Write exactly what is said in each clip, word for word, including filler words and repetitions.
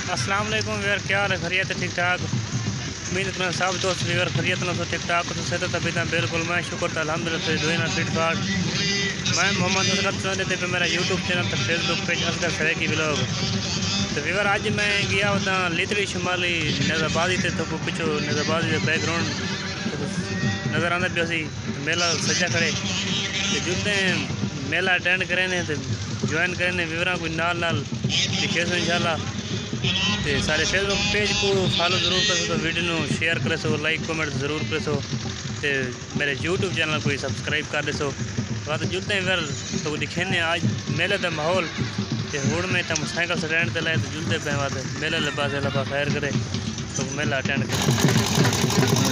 अस्सलाम वालेकुम वीर, क्या हाल है? खैरियत है? ठीक ठाक। उम्मीद करना सब दोस्त वीर खैरियत ना ठीक ठाक तो सेहत तबीयत बिल्कुल मैं शुक्र था अल्हम्दुलिल्लाह दुआ फिट फाट। मैं मोहम्मद असगर सुना देते पे मेरा यूट्यूब चैनल तो Facebook page Asghar Sareki vlog. तो वीर अज मैं गया होता लितड़ी शुमाली नज़रबाजी से तो पिछो नज़रबाजी के बैकग्राउंड नज़र आंदा पिया सी मेला सजा खड़े तो जुलते मेला अटेंड करें तो ज्वाइन करें वीर कोई नाल नाल दिखे सो इंशाल्लाह। तो सारे फेसबुक पेज को फॉलो जरूर कर सो, वीडियो को शेयर कर सो, लाइक कमेंट जरूर कर सो, तो मेरे यूट्यूब चैनल को सब्सक्राइब कर सो। बात जुलते हैं फिर तो दिखेने आज मेले का माहौल तो रोड में तम साइकिल स्टैंड से लाए तो जुलते पे बात मेले लबा से लबा खैर करे तो मेला अटेंड करें।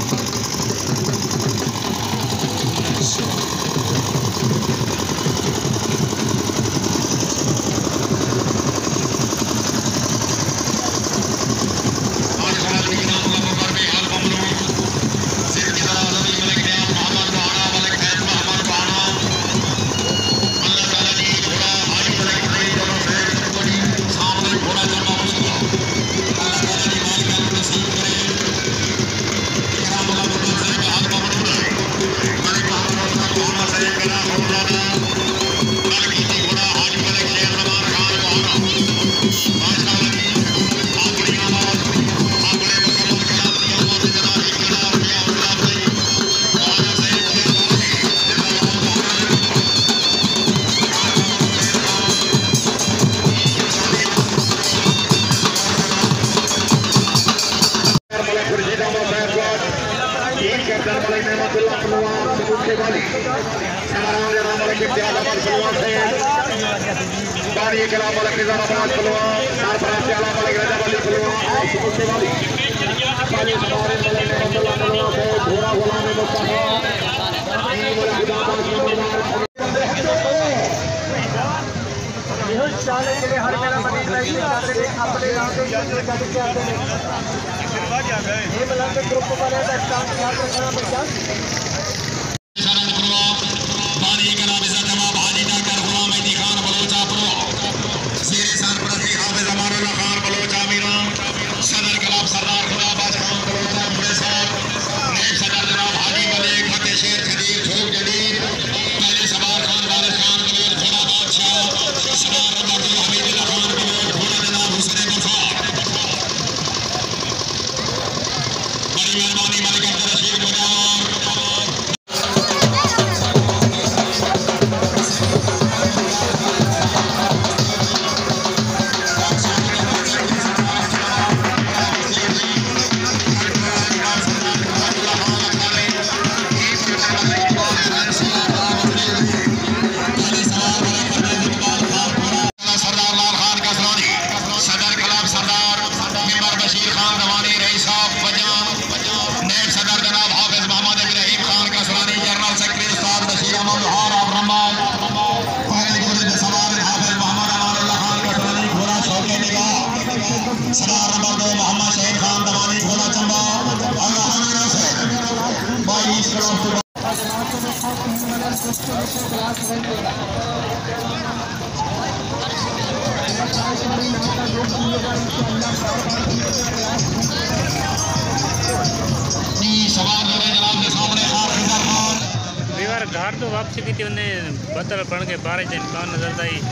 घर तो वापसी की थी उन्हें बदल पड़ के बारह दिन कौन नजर आई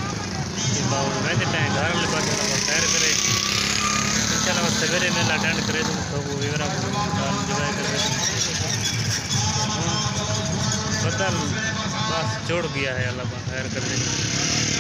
वैसे टाइम घर वाले पास सैर करे इंशाल्लाह सवेरे मेला अटेंड करे तो वीर इंजॉय करे बदल बस जोड़ गया है अल्लाह खैर कर दे।